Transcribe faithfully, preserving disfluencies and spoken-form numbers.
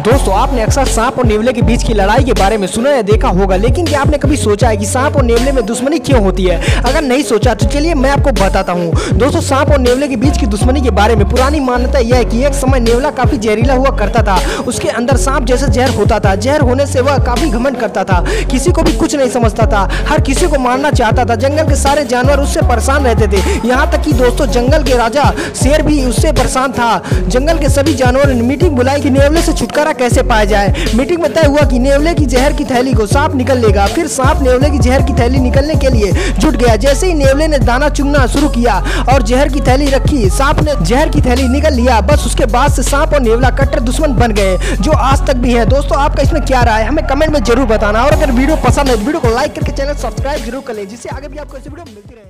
दोस्तों आपने अक्सर सांप और नेवले के बीच की लड़ाई के बारे में सुना या देखा होगा, लेकिन क्या आपने कभी सोचा है कि सांप और नेवले में दुश्मनी क्यों होती है? अगर नहीं सोचा तो चलिए मैं आपको बताता हूँ। दोस्तों सांप और नेवले के बीच की दुश्मनी के बारे में पुरानी मान्यता यह है कि एक समय नेवला काफी जहरीला हुआ करता था। उसके अंदर सांप जैसा जहर होता था। जहर होने से वह काफी घमंड करता था, किसी को भी कुछ नहीं समझता था, हर किसी को मारना चाहता था। जंगल के सारे जानवर उससे परेशान रहते थे, यहाँ तक कि दोस्तों जंगल के राजा शेर भी उससे परेशान था। जंगल के सभी जानवरों ने मीटिंग बुलाई कि नेवले से छुटकारा कैसे पाया जाए। मीटिंग में तय हुआ कि नेवले की जहर की थैली को सांप निकल लेगा। फिर सांप नेवले की जहर की थैली निकलने के लिए जुट गया। जैसे ही नेवले ने दाना चुगना शुरू किया और जहर की थैली रखी, सांप ने जहर की थैली निकल लिया। बस उसके बाद से सांप और नेवला कट्टर दुश्मन बन गए, जो आज तक भी है। दोस्तों आपका इसमें क्या राय है, हमें कमेंट में जरूर बताना। और अगर वीडियो पसंद है तो वीडियो को लाइक करके चैनल सब्सक्राइब जरूर कर ले, जिससे आगे भी आपको ऐसी वीडियो मिलती रहे।